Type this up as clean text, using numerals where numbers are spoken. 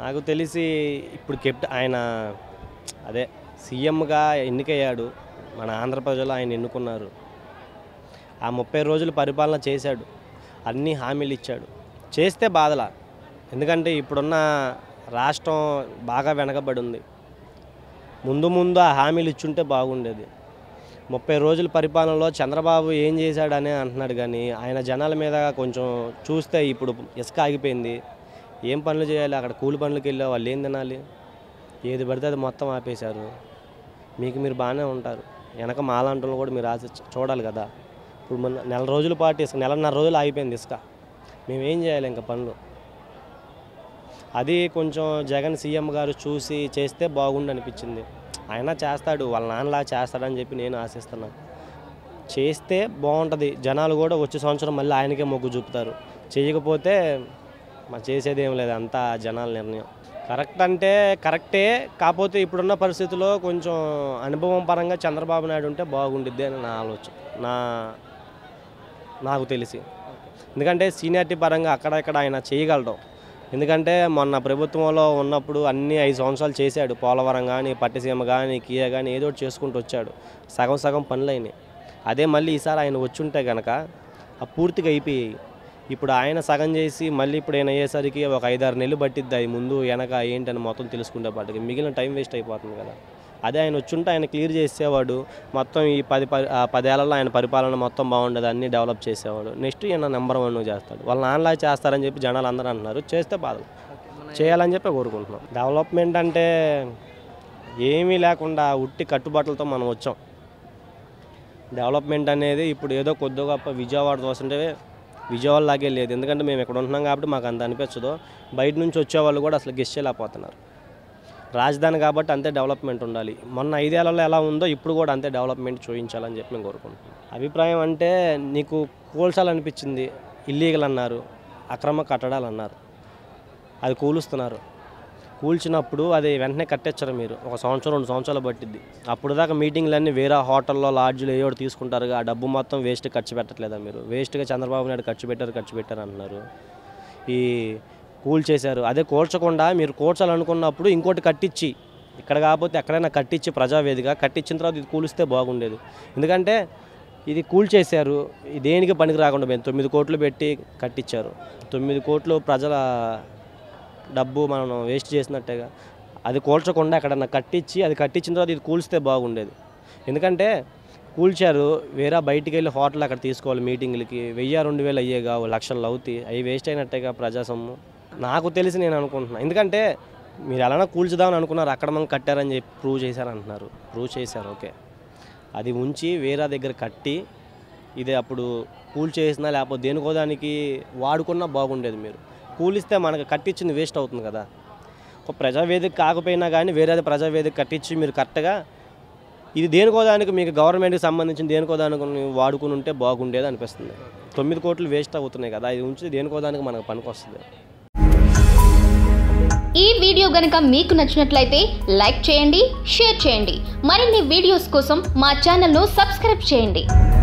నాకు తెలిసి ఇప్పుడు ఆయన అదే సీఎంగా ఎన్నికయ్యాడు. మన ఆంధ్ర ప్రజలు ఆయన ఎన్నుకున్నారు. ఆ 30 రోజులు పరిపాలన చేశాడు. అన్ని హామీలు ఇచ్చాడు. చేస్తే బాధలా. ఎందుకంటే ఇప్పుడున్న రాష్ట్రం బాగా వెనకబడి ఉంది. ముందు ఆ హామీలు ఇచ్చుంటే బాగుండేది. 30 రోజుల పరిపాలనలో చంద్రబాబు ఏం చేశాడని అంటున్నాడు కానీ ఆయన జనాల మీద కొంచెం చూస్తే ఇప్పుడు ఇసుక ఆగిపోయింది. ఏం పనులు చేయాలి? అక్కడ కూలి పనులకు వెళ్ళే వాళ్ళు ఏం తినాలి? ఏది పడితే అది మొత్తం ఆపేశారు. మీరు బాగానే ఉంటారు. వెనక మాలాంటలు కూడా మీరు చూడాలి కదా. ఇప్పుడు నెల రోజుల పాటు ఇసుక, నెలన్నర రోజులు ఆగిపోయింది ఇసుక. మేమేం చేయాలి ఇంకా పనులు? అది కొంచెం జగన్ సీఎం గారు చూసి చేస్తే బాగుండు అనిపించింది. ఆయన చేస్తాడు, వాళ్ళ నాన్నలా చేస్తాడని చెప్పి నేను ఆశిస్తున్నాను. చేస్తే బాగుంటుంది. జనాలు కూడా వచ్చే సంవత్సరం మళ్ళీ ఆయనకే మొగ్గు చూపుతారు. చేయకపోతే మరి చేసేది ఏం లేదు, అంతా జనాల నిర్ణయం. కరెక్ట్ అంటే కరెక్టే, కాకపోతే ఇప్పుడున్న పరిస్థితుల్లో కొంచెం అనుభవం పరంగా చంద్రబాబు నాయుడు ఉంటే బాగుండిద్ది అని నా ఆలోచన, నాకు తెలిసి. ఎందుకంటే సీనియారిటీ పరంగా అక్కడక్కడ ఆయన చేయగలడం. ఎందుకంటే మొన్న ప్రభుత్వంలో ఉన్నప్పుడు అన్నీ 5 సంవత్సరాలు చేశాడు. పోలవరం కానీ, పట్టిసీమ కానీ, కియా కానీ ఏదో ఒకటి చేసుకుంటూ వచ్చాడు. సగం పనులు అయినాయి. అదే మళ్ళీ ఈసారి ఆయన వచ్చుంటే కనుక పూర్తిగా అయిపోయాయి. ఇప్పుడు ఆయన సగం చేసి మళ్ళీ ఇప్పుడు ఆయన అయ్యేసరికి ఒక 5-6 నెలలు పట్టిద్ది. అది ముందు వెనక ఏంటని మొత్తం తెలుసుకుంటే పాటికి మిగిలిన టైం వేస్ట్ అయిపోతుంది కదా. అదే ఆయన వచ్చుంటే ఆయన క్లియర్ చేసేవాడు. మొత్తం ఈ 10 ఏళ్లలో ఆయన పరిపాలన మొత్తం బాగుండేది, అన్నీ డెవలప్ చేసేవాడు. నెక్స్ట్ ఈయన నెంబర్ 1 చేస్తాడు. వాళ్ళ నాన్నలా చేస్తారని చెప్పి జనాలు అందరూ అంటున్నారు. చేస్తే బాధలు చేయాలని చెప్పి కోరుకుంటున్నాం. డెవలప్మెంట్ అంటే ఏమీ లేకుండా ఉట్టి కట్టుబాట్లతో మనం వచ్చాం. డెవలప్మెంట్ అనేది ఇప్పుడు ఏదో కొద్దిగా గొప్ప విజయవాడ చూస్తుంటే విజయవాడ లాగే లేదు. ఎందుకంటే మేము ఇక్కడ ఉంటున్నాం కాబట్టి మాకు అంత అనిపించదు. బయట నుంచి వచ్చేవాళ్ళు కూడా అసలు గెస్ చేయలేకపోతున్నారు. రాజధాని కాబట్టి అంతే డెవలప్మెంట్ ఉండాలి. మొన్న 5 ఏళ్లలో ఎలా ఉందో ఇప్పుడు కూడా అంతే డెవలప్మెంట్ చూపించాలని చెప్పి మేము కోరుకుంటున్నాం. అభిప్రాయం అంటే నీకు కూల్చాలనిపించింది, ఇల్లీగల్ అన్నారు, అక్రమ కట్టడాలు అన్నారు, అది కూలుస్తున్నారు. కూల్చినప్పుడు అది వెంటనే కట్టేచ్చారు మీరు. 1 సంవత్సరం 2 సంవత్సరాలు పట్టిద్ది. అప్పుడు దాకా మీటింగ్లన్నీ వేరే హోటల్లో లాడ్జ్లు ఏదో తీసుకుంటారు. ఆ డబ్బు మొత్తం వేస్ట్ ఖర్చు పెట్టట్లేదా మీరు? వేస్ట్గా చంద్రబాబు నాయుడు ఖర్చు పెట్టారు అంటున్నారు. ఈ కూల్ చేశారు. అదే కూల్చకుండా మీరు కూల్చాలనుకున్నప్పుడు ఇంకోటి కట్టించి, ఇక్కడ కాకపోతే ఎక్కడైనా కట్టించి ప్రజావేదిక కట్టించిన తర్వాత ఇది కూలిస్తే బాగుండేది. ఎందుకంటే ఇది కూల్ చేశారు, దేనికి పనికి రాకుండా 9 కోట్లు పెట్టి కట్టించారు. 9 కోట్లు ప్రజల డబ్బు మనం వేస్ట్ చేసినట్టేగా. అది కూల్చకుండా ఎక్కడన్నా కట్టించి, అది కట్టించిన తర్వాత ఇది కూల్స్తే బాగుండేది. ఎందుకంటే కూల్చారు, వేరే బయటికి వెళ్ళి హోటల్ అక్కడ తీసుకోవాలి మీటింగ్లకి, 1000-2000 అయ్యేగా, లక్షలు అవుతాయి. అవి వేస్ట్ అయినట్టేగా ప్రజాసొమ్ము. నాకు తెలిసి నేను అనుకుంటున్నాను. ఎందుకంటే మీరు ఎలానా కూల్చుదామని అనుకున్నారు, అక్కడ మనం కట్టారని చెప్పి ప్రూవ్ చేశారంటున్నారు. ప్రూవ్ చేశారు, ఓకే. అది ఉంచి వేరే దగ్గర కట్టి ఇది అప్పుడు కూల్ చేసినా లేకపోతే దేనికోదానికి వాడుకున్నా బాగుండేది. మీరు కూలిస్తే మనకు కట్టించింది వేస్ట్ అవుతుంది కదా. ఒక ప్రజావేదిక కాకపోయినా కానీ వేరేది ప్రజావేదిక కట్టించి మీరు కరెక్ట్గా ఇది దేనికోదానికి మీకు గవర్నమెంట్కి సంబంధించిన దేనికోదానికి వాడుకుని ఉంటే బాగుండేది అనిపిస్తుంది. 9 కోట్లు వేస్ట్ అవుతున్నాయి కదా, ఇది ఉంచి దేనికోదానికి మనకు పనికి వస్తుంది. ఈ వీడియో గనుక మీకు నచ్చినట్లయితే లైక్ చేయండి, షేర్ చేయండి. మరిన్ని వీడియోస్ కోసం మా ఛానల్ను సబ్స్క్రైబ్ చేయండి.